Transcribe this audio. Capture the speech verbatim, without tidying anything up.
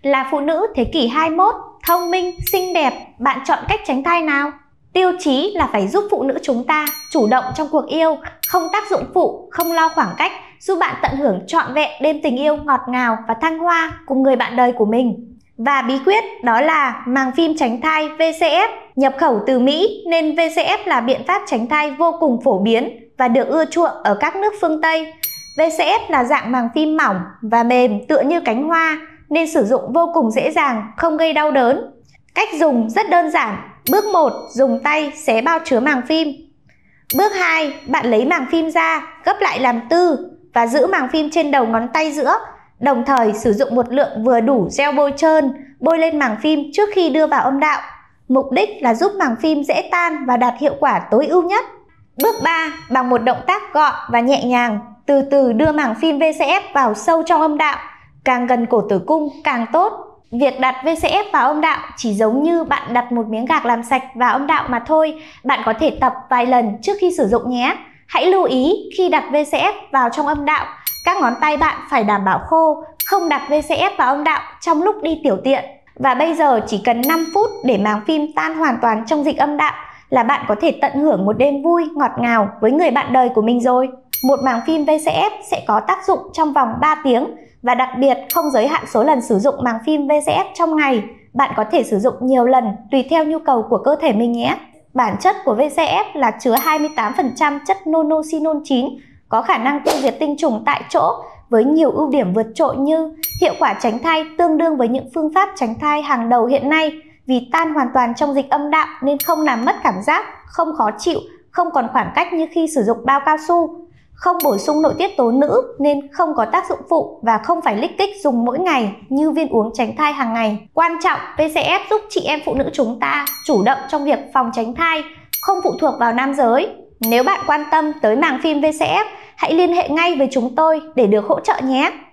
Là phụ nữ thế kỷ hai mươi mốt, thông minh, xinh đẹp, bạn chọn cách tránh thai nào? Tiêu chí là phải giúp phụ nữ chúng ta chủ động trong cuộc yêu, không tác dụng phụ, không lo khoảng cách, giúp bạn tận hưởng trọn vẹn đêm tình yêu ngọt ngào và thăng hoa cùng người bạn đời của mình. Và bí quyết đó là màng phim tránh thai vê xê ép. Nhập khẩu từ Mỹ nên vê xê ép là biện pháp tránh thai vô cùng phổ biến và được ưa chuộng ở các nước phương Tây. vê xê ép là dạng màng phim mỏng và mềm tựa như cánh hoa nên sử dụng vô cùng dễ dàng, không gây đau đớn. Cách dùng rất đơn giản. Bước một, dùng tay xé bao chứa màng phim. Bước hai, bạn lấy màng phim ra, gấp lại làm tư và giữ màng phim trên đầu ngón tay giữa. Đồng thời sử dụng một lượng vừa đủ gel bôi trơn, bôi lên màng phim trước khi đưa vào âm đạo. Mục đích là giúp màng phim dễ tan và đạt hiệu quả tối ưu nhất. Bước ba, bằng một động tác gọn và nhẹ nhàng, từ từ đưa màng phim vê xê ép vào sâu trong âm đạo, càng gần cổ tử cung càng tốt. Việc đặt vê xê ép vào âm đạo chỉ giống như bạn đặt một miếng gạc làm sạch vào âm đạo mà thôi. Bạn có thể tập vài lần trước khi sử dụng nhé. Hãy lưu ý khi đặt vê xê ép vào trong âm đạo, các ngón tay bạn phải đảm bảo khô, không đặt vê xê ép vào âm đạo trong lúc đi tiểu tiện. Và bây giờ chỉ cần năm phút để màng phim tan hoàn toàn trong dịch âm đạo là bạn có thể tận hưởng một đêm vui ngọt ngào với người bạn đời của mình rồi. Một màng phim vê xê ép sẽ có tác dụng trong vòng ba tiếng và đặc biệt không giới hạn số lần sử dụng màng phim vê xê ép trong ngày. Bạn có thể sử dụng nhiều lần tùy theo nhu cầu của cơ thể mình nhé. Bản chất của vê xê ép là chứa hai mươi tám phần trăm chất nonoxynol chín, có khả năng tiêu diệt tinh trùng tại chỗ với nhiều ưu điểm vượt trội như hiệu quả tránh thai tương đương với những phương pháp tránh thai hàng đầu hiện nay vì tan hoàn toàn trong dịch âm đạo nên không làm mất cảm giác, không khó chịu, không còn khoảng cách như khi sử dụng bao cao su. Không bổ sung nội tiết tố nữ nên không có tác dụng phụ và không phải lích kích dùng mỗi ngày như viên uống tránh thai hàng ngày. Quan trọng, vê xê ép giúp chị em phụ nữ chúng ta chủ động trong việc phòng tránh thai, không phụ thuộc vào nam giới. Nếu bạn quan tâm tới màng phim vê xê ép, hãy liên hệ ngay với chúng tôi để được hỗ trợ nhé!